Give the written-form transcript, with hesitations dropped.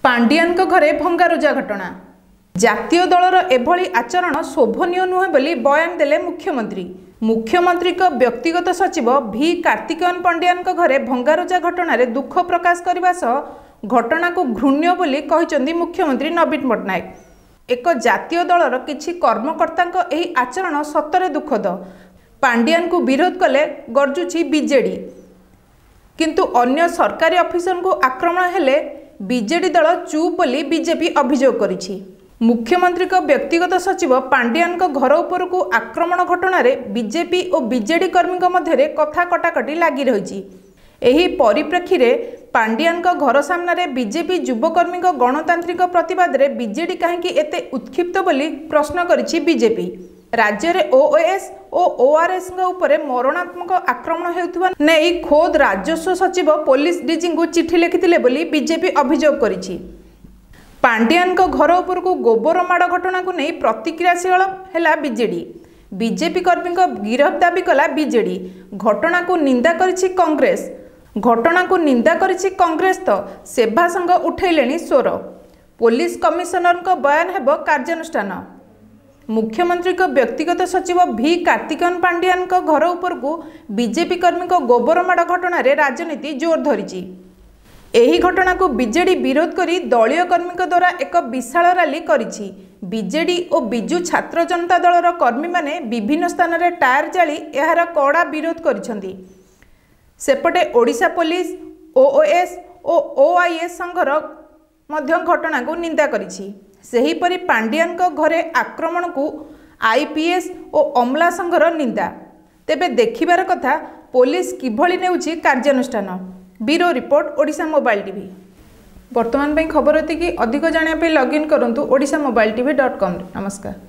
पांडियान घरे भंगारुजा घटना। जातीय दलर एभली आचरण शोभनीय नुहे बोली बयान देले मुख्यमंत्री। मुख्यमंत्री व्यक्तिगत सचिव भी कार्तिकेयन पांडियान घरे भंगारुजा घटना दुख प्रकाश करने सह घटना को घृण्य बोली कहिसेंती मुख्यमंत्री नवीन पट्टनायक। एक जातीय दलर किछि कर्मकर्ता एही आचरण सतरे दुखद। पांडियान को विरोध कले गर्जुछि बीजेडी, किंतु अन्य सरकारी ऑफिसर को आक्रमण हेले बीजेडी दल चुप बोली बीजेपी अभियोग करिछि। मुख्यमंत्री व्यक्तिगत सचिव पांडियान घर उपर को आक्रमण घटना बीजेपी और बीजेडी कर्मी मध्य कथा कटाकटी लगी रही। एही परिप्रेक्षी रे पांडियान घर सामने बीजेपी युवकर्मी गणतांत्रिक प्रतिवाद रे बीजेडी कहीं एते उत्क्षिप्त बोली प्रश्न करिछि बीजेपी। राज्य में ओएस और ओआरएस उपरे मरणात्मक आक्रमण हेउथिबा नै खोद राजस्व सचिव पुलिस डीजी को चिठी लिखिथिले बोली बीजेपी अभियोग करिछि। पांडियान घर उपर को गोबर माड़ घटना को नहीं प्रतिक्रियाशील है बीजेडी। बीजेपी कर्मी गिरफ दाबी कला बीजेडी। घटना को निंदा करिछि कांग्रेस। घटना को निंदा करिछि कांग्रेस तो सेवा संघ उठैलेनी स्वर। पुलिस कमिशनर बयान हेब कार्यानुष्ठान। मुख्यमंत्री व्यक्तिगत सचिव भी कार्तिकेयन पांडियान घर उपर को बीजेपी कर्मी गोबर माड़ घटना राजनीति जोर धरी। एही घटना को बीजेडी विरोध करी दलीय कर्मी द्वारा एक विशाल रैली करिछि। बीजेडी और बिजु छात्र जनता दलर कर्मी माने विभिन्न स्थान में टायर जाली यार कड़ा विरोध करिसेंती। सेपटे ओडिशा पुलिस ओएस और ओआईएस संघर मध्य घटना को निंदा करिछि। सेहीपरि पांडियान घरे आक्रमण को आईपीएस और अमला संघर निंदा। तेबे देखिबार कथा पुलिस किभली नेउछि कार्यानुष्ठान। Bureau report Odisha mobile TV. वर्तमान खबर एतिकी। अधिक जानिया पे लॉगिन करंतु odishamobiletv.com। नमस्कार।